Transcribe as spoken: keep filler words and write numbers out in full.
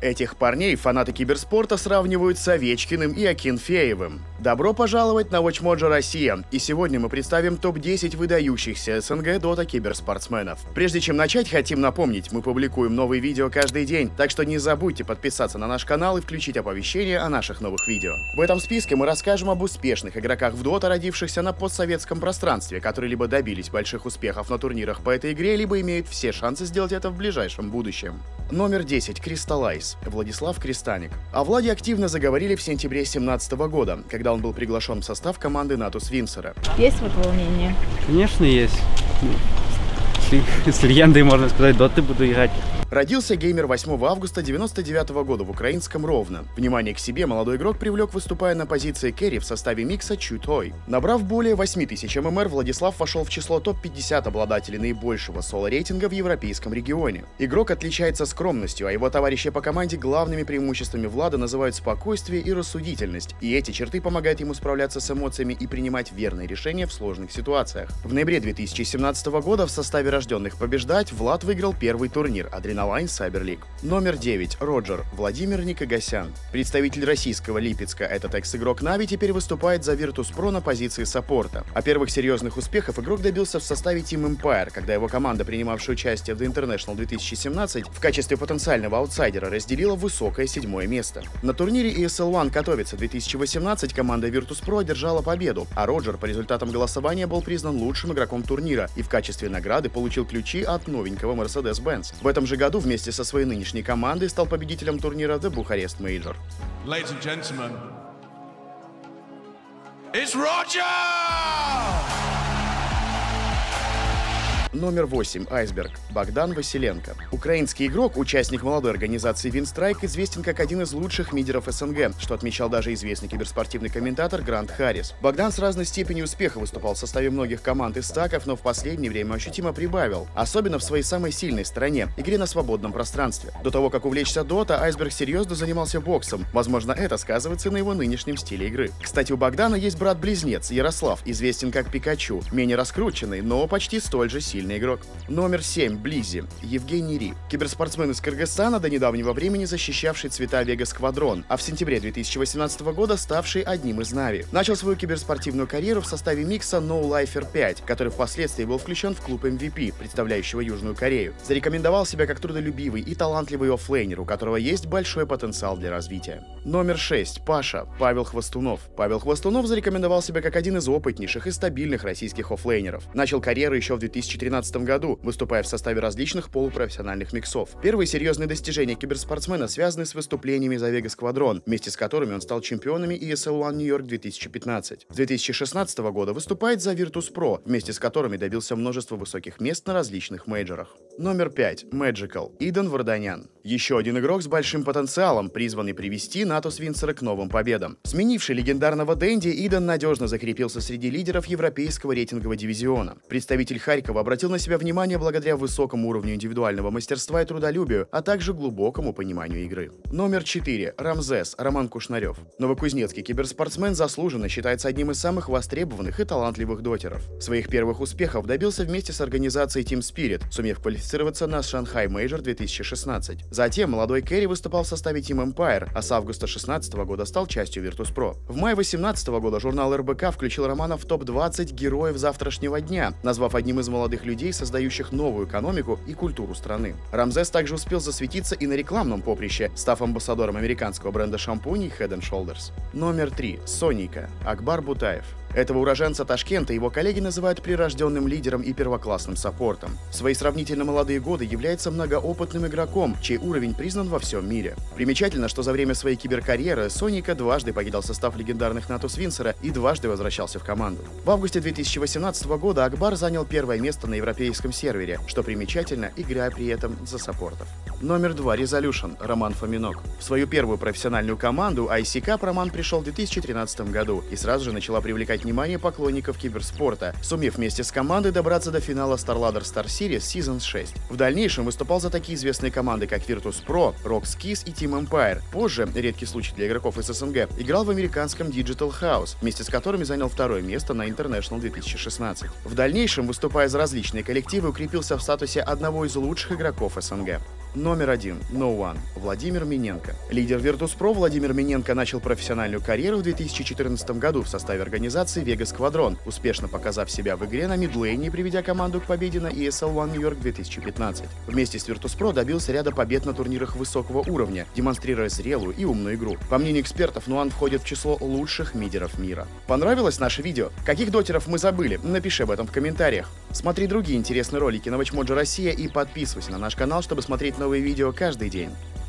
Этих парней фанаты киберспорта сравнивают с Овечкиным и Акинфеевым. Добро пожаловать на WatchMojo Россия, и сегодня мы представим топ десять выдающихся СНГ Дота киберспортсменов. Прежде чем начать, хотим напомнить, мы публикуем новые видео каждый день, так что не забудьте подписаться на наш канал и включить оповещения о наших новых видео. В этом списке мы расскажем об успешных игроках в Дота, родившихся на постсоветском пространстве, которые либо добились больших успехов на турнирах по этой игре, либо имеют все шансы сделать это в ближайшем будущем. Номер десять. Crystallize. Владислав Кристаник. О Владе активно заговорили в сентябре две тысячи семнадцатого года, когда он был приглашен в состав команды Natus Vincere. Есть вот волнение? Конечно, есть. С легендой, можно сказать, доты буду играть. Родился геймер восьмого августа девяносто девятого года в украинском Ровно. Внимание к себе молодой игрок привлек, выступая на позиции керри в составе микса Чутой. Набрав более восьми тысяч эм эм эр, Владислав вошел в число топ пятьдесят обладателей наибольшего соло-рейтинга в европейском регионе. Игрок отличается скромностью, а его товарищи по команде главными преимуществами Влада называют спокойствие и рассудительность, и эти черты помогают ему справляться с эмоциями и принимать верные решения в сложных ситуациях. В ноябре две тысячи семнадцатого года в составе рожденных побеждать Влад выиграл первый турнир Adrenaline Cyber League. Номер девять. Роджер. Владимир Никогасян. Представитель российского Липецка, этот экс-игрок Нави теперь выступает за Virtus.pro на позиции саппорта. А первых серьезных успехов игрок добился в составе Team Empire, когда его команда, принимавшая участие в The International две тысячи семнадцать, в качестве потенциального аутсайдера разделила высокое седьмое место. На турнире и эс эл один Катовица две тысячи восемнадцать команда Virtus.pro одержала победу, а Роджер по результатам голосования был признан лучшим игроком турнира и в качестве награды получил ключи от новенького Mercedes-Benz. В этом же году вместе со своей нынешней командой стал победителем турнира The Bucharest Major. Ladies and gentlemen, it's Roger! Номер восемь. Айсберг. Богдан Василенко. Украинский игрок, участник молодой организации Winstrike, известен как один из лучших мидеров СНГ, что отмечал даже известный киберспортивный комментатор Грант Харрис. Богдан с разной степенью успеха выступал в составе многих команд и стаков, но в последнее время ощутимо прибавил, особенно в своей самой сильной стороне — игре на свободном пространстве. До того, как увлечься Дота, Айсберг серьезно занимался боксом. Возможно, это сказывается на его нынешнем стиле игры. Кстати, у Богдана есть брат-близнец Ярослав, известен как Пикачу, менее раскрученный, но почти столь же сильный игрок. Номер семь. Близи. Евгений Ри. Киберспортсмен из Кыргызстана, до недавнего времени защищавший цвета Вега Сквадрон, а в сентябре две тысячи восемнадцатого года ставший одним из Нави. Начал свою киберспортивную карьеру в составе микса No Lifer пять, который впоследствии был включен в клуб эм ви пи, представляющего Южную Корею. Зарекомендовал себя как трудолюбивый и талантливый оффлейнер, у которого есть большой потенциал для развития. Номер шесть. Паша. Павел Хвостунов. Павел Хвостунов зарекомендовал себя как один из опытнейших и стабильных российских оффлейнеров. Начал карьеру еще в две тысячи тринадцатом году, выступая в составе различных полупрофессиональных миксов. Первые серьезные достижения киберспортсмена связаны с выступлениями за Вега Сквадрон, вместе с которыми он стал чемпионами и эс эл один Нью-Йорк две тысячи пятнадцать. С две тысячи шестнадцатого года выступает за Virtus.pro, вместе с которыми добился множества высоких мест на различных мейджорах. Номер пять. Magical. Иден Варданян. Еще один игрок с большим потенциалом, призванный привести Natus Vincere к новым победам. Сменивший легендарного Дэнди, Иден надежно закрепился среди лидеров европейского рейтингового дивизиона. Представитель Харькова обратил на себя внимание благодаря высокому уровню индивидуального мастерства и трудолюбию, а также глубокому пониманию игры. Номер четыре. Рамзес. Роман Кушнарев. Новокузнецкий киберспортсмен заслуженно считается одним из самых востребованных и талантливых дотеров. Своих первых успехов добился вместе с организацией Team Spirit, сумев квалифицироваться на Шанхай Мейджор две тысячи шестнадцать. Затем молодой керри выступал в составе Team Empire, а с августа две тысячи шестнадцатого года стал частью Virtus.pro. В мае две тысячи восемнадцатого года журнал эр бэ ка включил Романа в топ двадцать героев завтрашнего дня, назвав одним из молодых людей, создающих новую экономику и культуру страны. Рамзес также успел засветиться и на рекламном поприще, став амбассадором американского бренда шампуней Head энд Shoulders. Номер три. Соника. Акбар Бутаев. Этого уроженца Ташкента его коллеги называют прирожденным лидером и первоклассным саппортом. В свои сравнительно молодые годы является многоопытным игроком, чей уровень признан во всем мире. Примечательно, что за время своей киберкарьеры Соника дважды покидал состав легендарных Natus Vincere и дважды возвращался в команду. В августе две тысячи восемнадцатого года Акбар занял первое место на европейском сервере, что примечательно, играя при этом за саппортов. Номер два. Resolution. Роман Фоминок. В свою первую профессиональную команду ай си кап Роман пришел в две тысячи тринадцатом году и сразу же начала привлекать внимание поклонников киберспорта, сумев вместе с командой добраться до финала StarLadder Star Series Season шесть. В дальнейшем выступал за такие известные команды, как Virtus.pro, Rockskis и Team Empire. Позже, редкий случай для игроков из эс эн гэ, играл в американском Digital House, вместе с которыми занял второе место на International две тысячи шестнадцать. В дальнейшем, выступая за различные коллективы, укрепился в статусе одного из лучших игроков эс эн гэ. Номер один. No One. Владимир Миненко. Лидер Virtus.pro Владимир Миненко начал профессиональную карьеру в две тысячи четырнадцатом году в составе организации Vegas Squadron, успешно показав себя в игре на мидлейне и приведя команду к победе на и эс эл один Нью-Йорк две тысячи пятнадцать. Вместе с Virtus.pro добился ряда побед на турнирах высокого уровня, демонстрируя зрелую и умную игру. По мнению экспертов, No One входит в число лучших мидеров мира. Понравилось наше видео? Каких дотеров мы забыли? Напиши об этом в комментариях. Смотри другие интересные ролики на WatchMojo Россия и подписывайся на наш канал, чтобы смотреть новые видео каждый день.